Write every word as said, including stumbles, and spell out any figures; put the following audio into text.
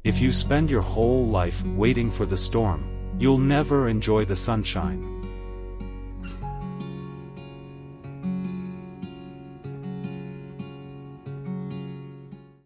If you spend your whole life waiting for the storm, you'll never enjoy the sunshine.